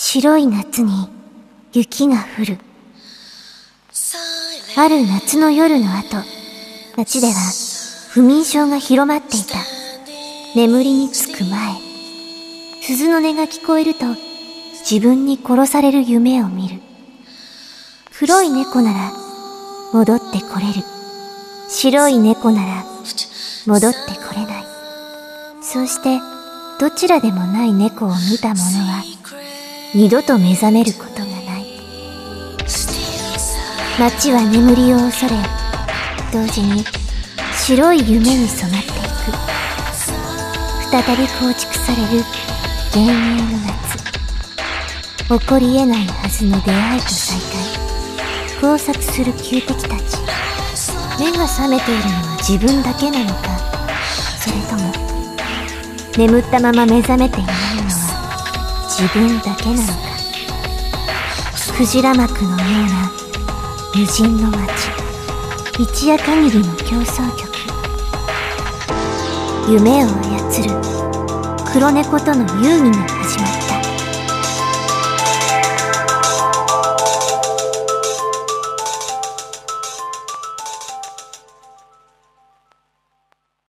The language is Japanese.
白い夏に雪が降る。ある夏の夜の後、街では不眠症が広まっていた。眠りにつく前、鈴の音が聞こえると自分に殺される夢を見る。黒い猫なら戻ってこれる。白い猫なら戻ってこれない。そうしてどちらでもない猫を見た者は二度と目覚めることがない。街は眠りを恐れ、同時に白い夢に染まっていく。再び構築される幻影の夏。起こり得ないはずの出会いと再会。交錯する旧敵たち。目が覚めているのは自分だけなのか、それとも眠ったまま目覚めていないのは自分だけなのか。クジラ幕のような無人の街。一夜限りの競争曲。夢を操る黒猫との遊戯が始まる。